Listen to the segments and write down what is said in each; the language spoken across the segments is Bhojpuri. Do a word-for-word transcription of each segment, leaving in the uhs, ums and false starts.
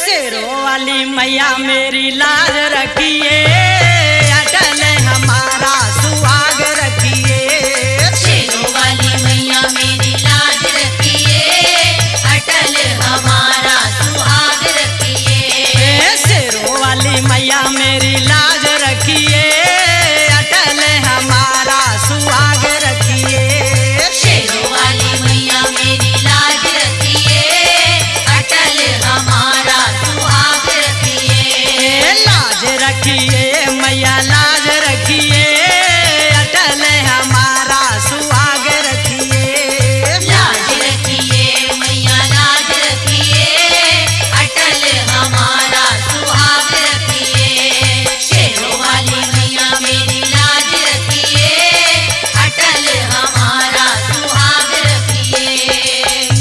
शेरों वाली मैया मेरी लाज रखिए, अटल हमारा सुहाग रखिए। शेरों वाली मैया मेरी लाज रखिए, अटल हमारा सुहाग रखिए। शेरों वाली मैया मेरी लाज रखिए, अटल हमारा सुहाग रखिए। शेरों वाली मैया मेरी लाज रखिए, अटल हमारा सुहाग रखिए। लाज रखिए मैया लाज रखिए, अटल हमारा सुहाग रखिए। लाज रखिए मैया लाज रखिए, अटल हमारा सुहाग रखिए। शेरों वाली मैया मेरी लाज रखिए, अटल हमारा सुहाग रखिए।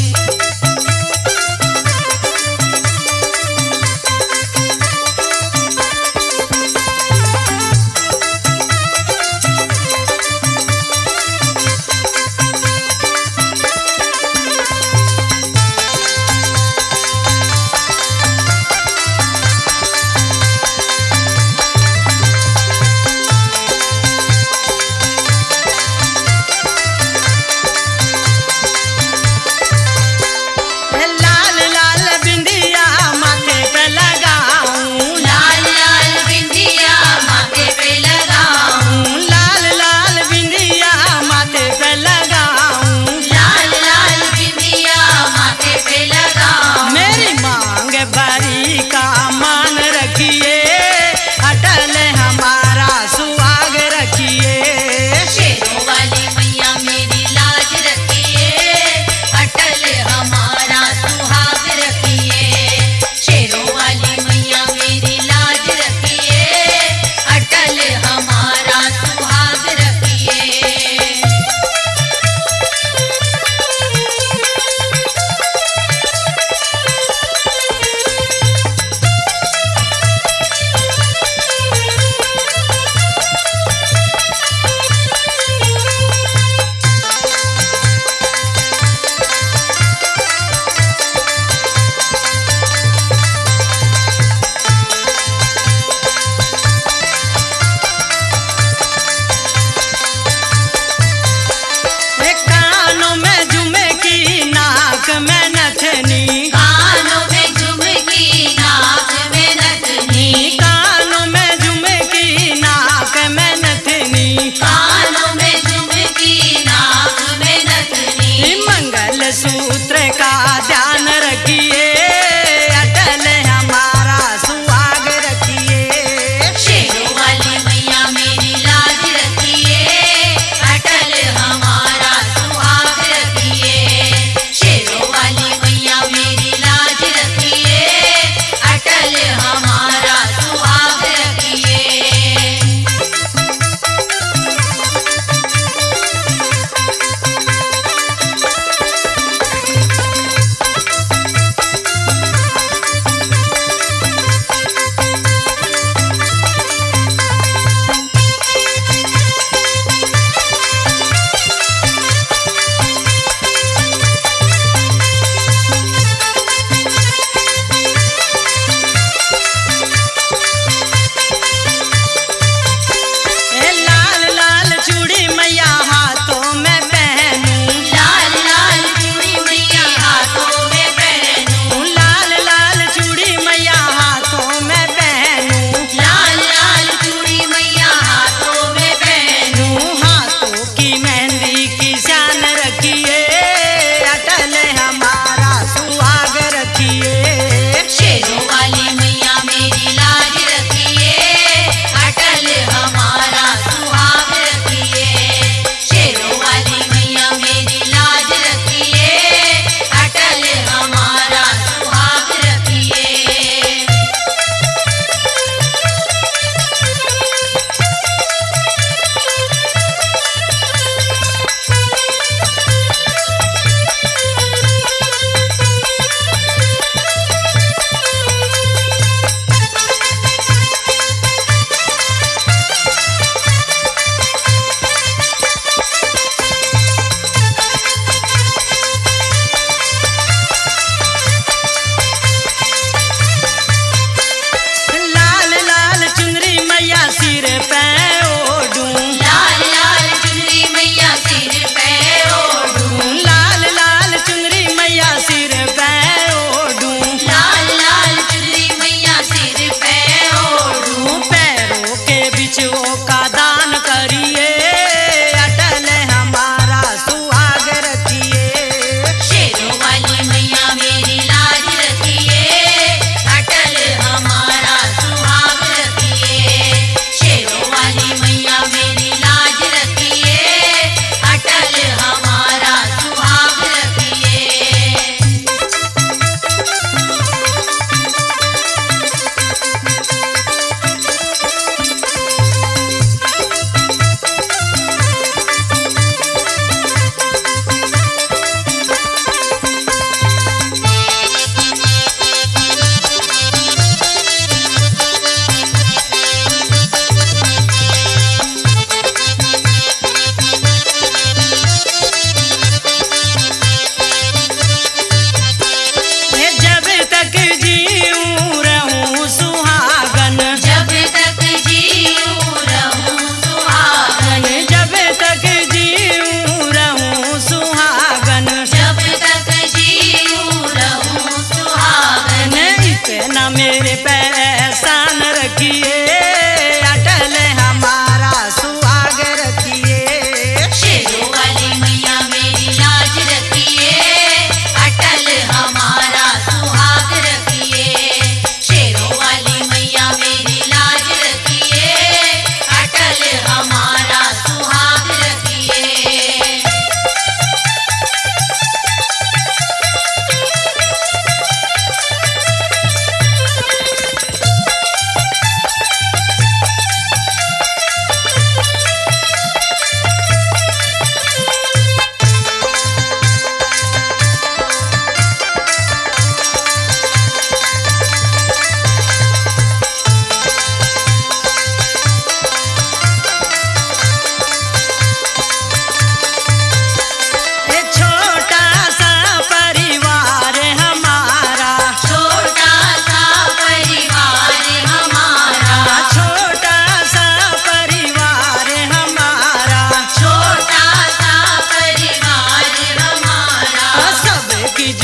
लाल लाल बिंदिया माथे पे लगाऊं, लाल लाल बिंदिया माथे पे लगाऊं, लाल लाल बिंदिया माथे पे लगाऊं। लाल लाल बिंदिया माथे पे लगाऊं। मेरी मांग भरी का मान रखिए, अटल हमारा सुहाग रखिए। शेरों वाली मैया मेरी लाज रखिए, अटल हमारा सुहाग रखिए। शेरों वाली मैया मेरी लाज रखिए, अटल हमारा सुहाग रखिए। एक कानों में झुमे की नाक में नथनी, कानों में झुमकी नाक में नथनी, कानों में झुमे की नाक में नथनी। कानों में झुमकी नाक में नथनी। मंगल सूत्र का ध्यान रखिए, अटल हमारा सुहाग रखिए। शेरों वाली मैया मेरी लाज रखिए, अटल हमारा सुहाग रखिए। शेरों वाली मैया मेरी लाज रखिए, अटल हमारा सुहाग रखिए।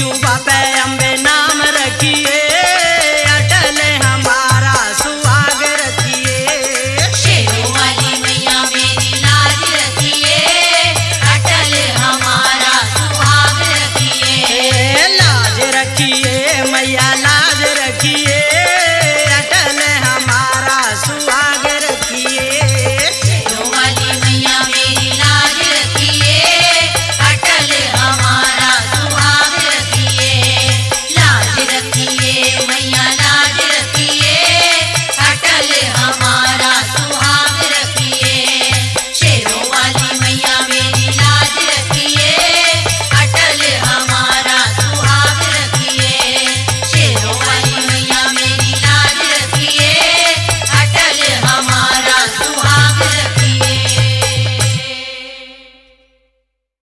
जुबा पे